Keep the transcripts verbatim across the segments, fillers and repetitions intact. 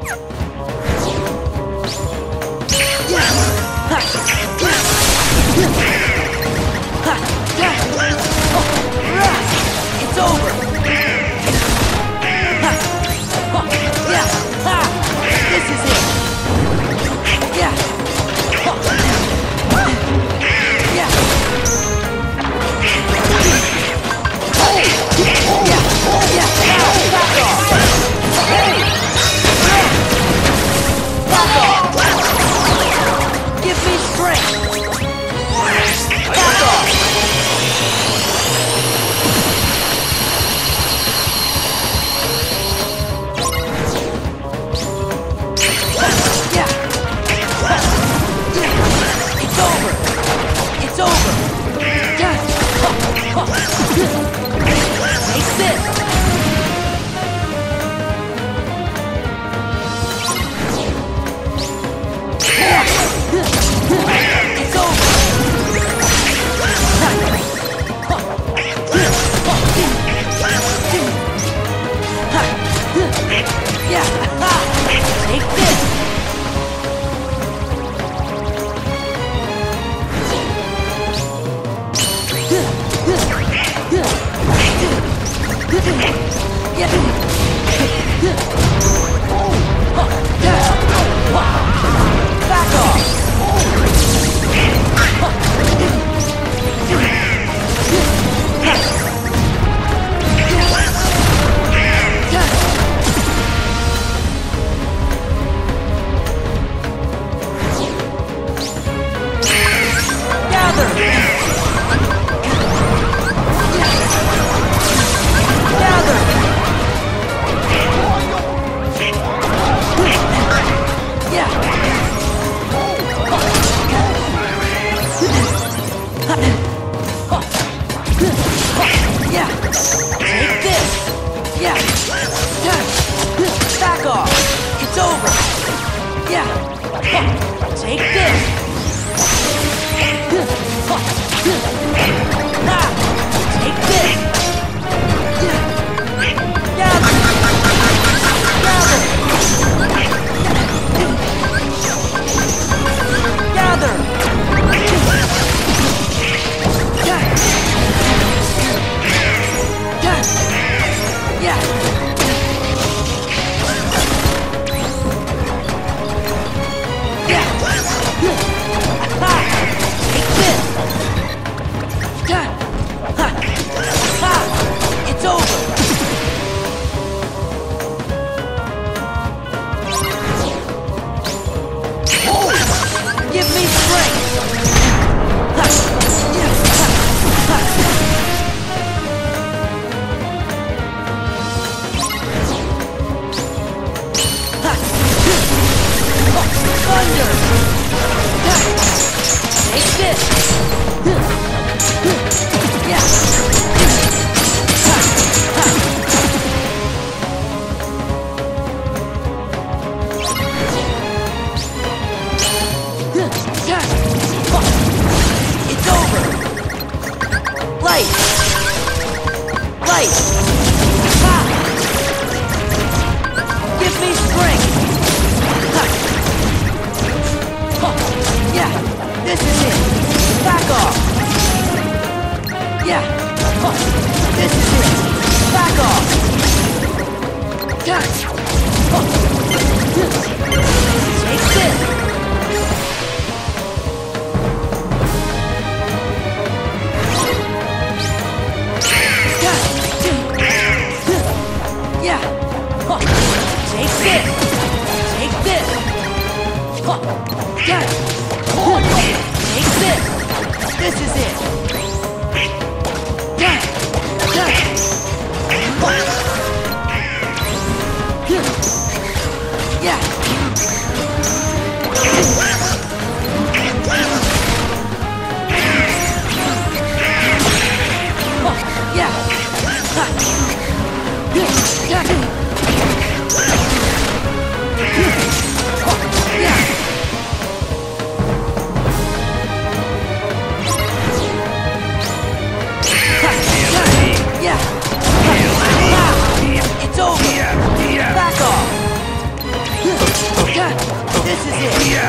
It's over! This is it! Yeah! Yeah! Yeah! Now, back off! Back off! Give me strength! Back off! It's over! It's over! Take this! It's over! Yeah! Take this! Back off! Gather! Gather! Yeah! Yeah! Take this! Yeah! Back off! It's over! Yeah! Take this! Ah! Take this! Gather! Gather! Gather! Yeah! Yeah! Ha! Take this! Ha! Ha! It's over! Give me strength! Ha! Ha! Thunder! Take this! Yeah! It's over! Light! Light! Ha! Give me strength! Yeah, this is it. Back off. Yeah, this is it. Back off. Take this. Yeah, take this. Take this. Yeah. Take this! This is it! Yeah! Yeah! Yeah! Yeah! Yeah! It's over! Back off! This is it. Yeah.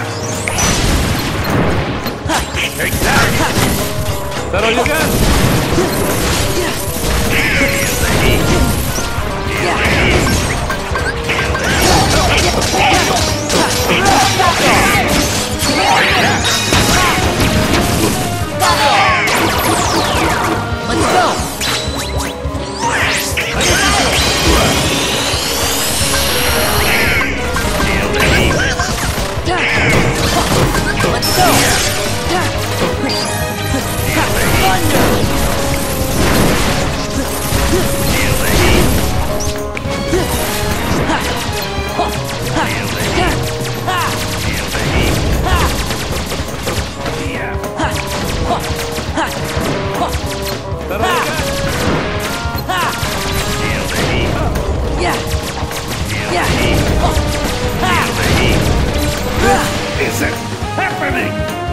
Take that. Is that all you got? Let's go. Let's go! Thunder! Is it happening?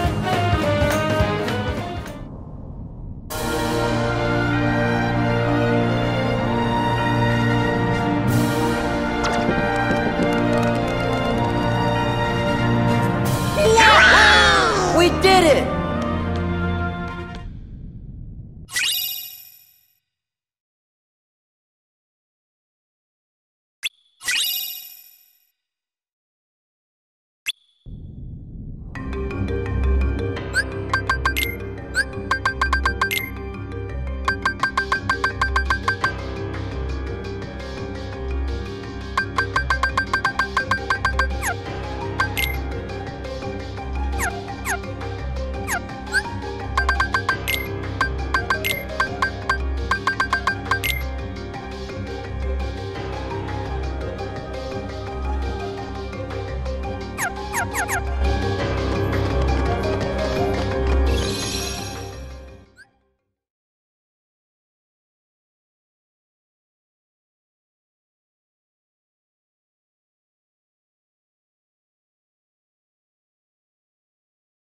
We did it! You